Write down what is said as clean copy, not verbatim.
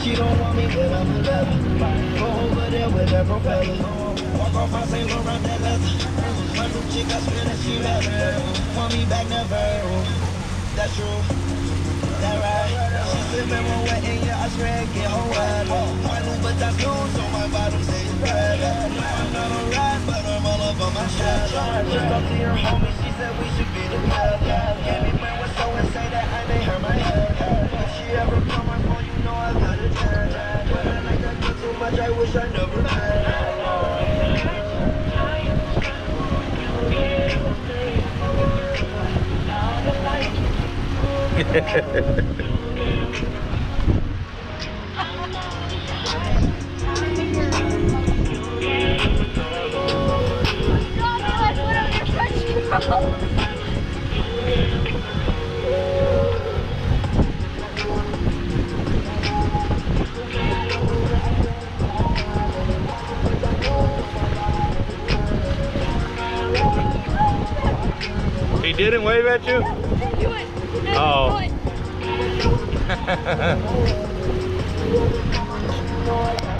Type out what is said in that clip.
She don't want me, but I'm a lover. Go over there with that propeller. Walk off my St. Laurent that leather. My new chick, I swear that she better. Want me back, never. That's true. That right. She sippin' my wet and yeah, I swear it get her wet. My new but that's new, so my bottom stays red. I'm not a rat, but I'm all up on my chest. Just talked to your homie, she said we should be together. Gave me friend with so and say that I made her my head. If she ever call my phone, you know I got a chance. But I like that girl too much, I wish I never had. He didn't wave at you? Oh.